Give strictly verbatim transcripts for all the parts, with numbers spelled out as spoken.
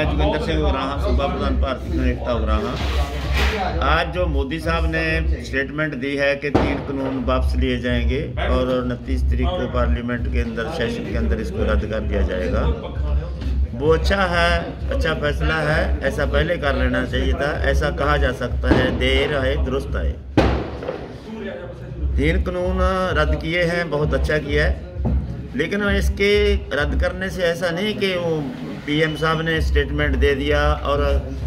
जोगिंदर सिंह उगराहा, सूबा प्रधान भारतीय किसान एकता उगराहा। आज जो मोदी साहब ने स्टेटमेंट दी है कि तीन कानून वापस लिए जाएंगे और उनतीस तारीख को पार्लियामेंट के अंदर सेशन के अंदर इसको रद्द कर दिया जाएगा, वो अच्छा है, अच्छा फैसला है। ऐसा पहले कर लेना चाहिए था। ऐसा कहा जा सकता है देर आए दुरुस्त आए। तीन कानून रद्द किए हैं, बहुत अच्छा किया है, लेकिन इसके रद्द करने से ऐसा नहीं कि वो पीएम साहब ने स्टेटमेंट दे दिया और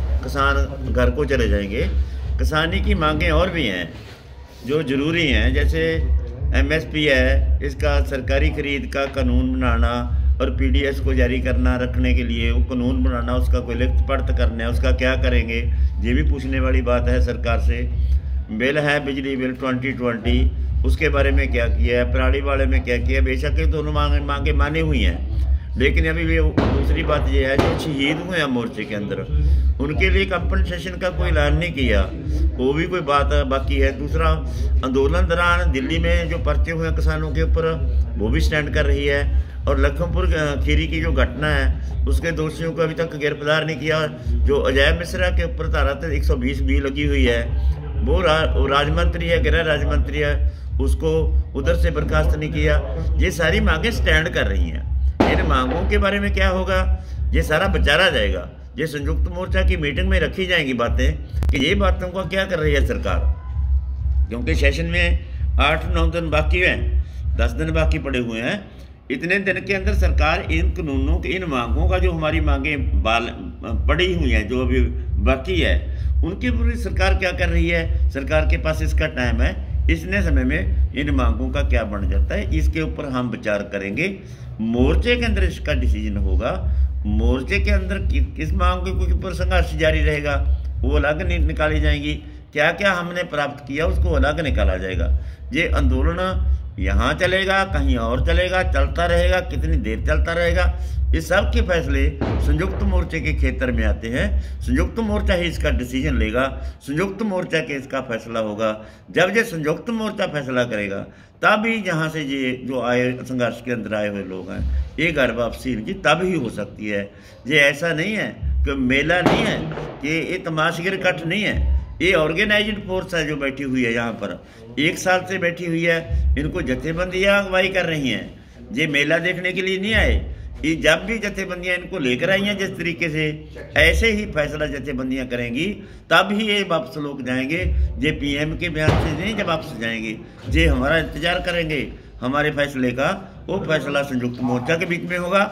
किसान घर को चले जाएंगे। किसानी की मांगें और भी हैं जो ज़रूरी हैं, जैसे एमएसपी है, इसका सरकारी खरीद का कानून बनाना और पीडीएस को जारी करना, रखने के लिए वो कानून बनाना, उसका कोई लिखत पढ़त करना है, उसका क्या करेंगे, ये भी पूछने वाली बात है सरकार से। बिल है बिजली बिल ट्वेंटी ट्वेंटी, उसके बारे में क्या किया है, पराली वाले में क्या किया। बेशक ये दोनों मांगे मांगे मानी हुई हैं, लेकिन अभी भी दूसरी बात यह है जो शहीद हुए हैं मोर्चे के अंदर, उनके लिए कंपनसेशन का कोई ऐलान नहीं किया, वो भी कोई बात बाकी है। दूसरा, आंदोलन दौरान दिल्ली में जो पर्चे हुए हैं किसानों के ऊपर, वो भी स्टैंड कर रही है। और लखनपुर खीरी की जो घटना है, उसके दोषियों को अभी तक गिरफ्तार नहीं किया। जो अजय मिश्रा के ऊपर धारा एक सौ बीस बी लगी हुई है, वो रा, राज मंत्री है, गृह राज्य मंत्री है, उसको उधर से बर्खास्त नहीं किया। ये सारी मांगें स्टैंड कर रही हैं। इन मांगों के बारे में क्या होगा, ये सारा विचारा जाएगा। ये संयुक्त मोर्चा की मीटिंग में रखी जाएंगी बातें कि ये बातों का क्या कर रही है सरकार, क्योंकि सेशन में आठ नौ दिन बाकी हैं, दस दिन बाकी पड़े हुए हैं। इतने दिन के अंदर सरकार इन कानूनों के, इन मांगों का, जो हमारी मांगें बाल पड़ी हुई हैं, जो अभी बाकी है, उनकी पूरी सरकार क्या कर रही है। सरकार के पास इसका टाइम है, इतने समय में इन मांगों का क्या बन जाता है, इसके ऊपर हम विचार करेंगे। मोर्चे के अंदर इसका डिसीजन होगा। मोर्चे के अंदर कि, किस मांग के ऊपर संघर्ष जारी रहेगा, वो अलग निकाली जाएंगी। क्या क्या हमने प्राप्त किया उसको अलग निकाला जाएगा। ये आंदोलन यहाँ चलेगा, कहीं और चलेगा, चलता रहेगा, कितनी देर चलता रहेगा, ये सब के फैसले संयुक्त मोर्चे के क्षेत्र में आते हैं। संयुक्त मोर्चा ही इसका डिसीजन लेगा, संयुक्त मोर्चा के इसका फैसला होगा। जब ये संयुक्त मोर्चा फैसला करेगा, तब ही जहाँ से ये जो आए संघर्ष के अंदर आए हुए लोग हैं, ये घर वापसी इनकी तब ही हो सकती है। ये ऐसा नहीं है कि मेला नहीं है, कि ये तमाशगिर इकट्ठ नहीं है, ये ऑर्गेनाइज्ड फोर्स है जो बैठी हुई है यहाँ पर, एक साल से बैठी हुई है। इनको जथेबंदियाँ अगवाई कर रही हैं, ये मेला देखने के लिए नहीं आए। ये जब भी जथेबंदियाँ इनको लेकर आई हैं, जिस तरीके से ऐसे ही फैसला जथेबंदियाँ करेंगी, तब ही ये वापस लोग जाएंगे। ये पीएम के बयान से नहीं जब वापस जाएंगे, ये हमारा इंतजार करेंगे हमारे फैसले का। वो फैसला संयुक्त मोर्चा के बीच में होगा,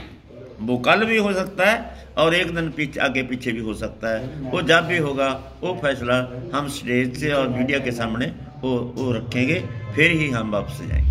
वो कल भी हो सकता है और एक दिन पीछे आगे पीछे भी हो सकता है। वो जब भी होगा वो फैसला हम स्टेज से और मीडिया के सामने वो वो रखेंगे, फिर ही हम वापस जाएंगे।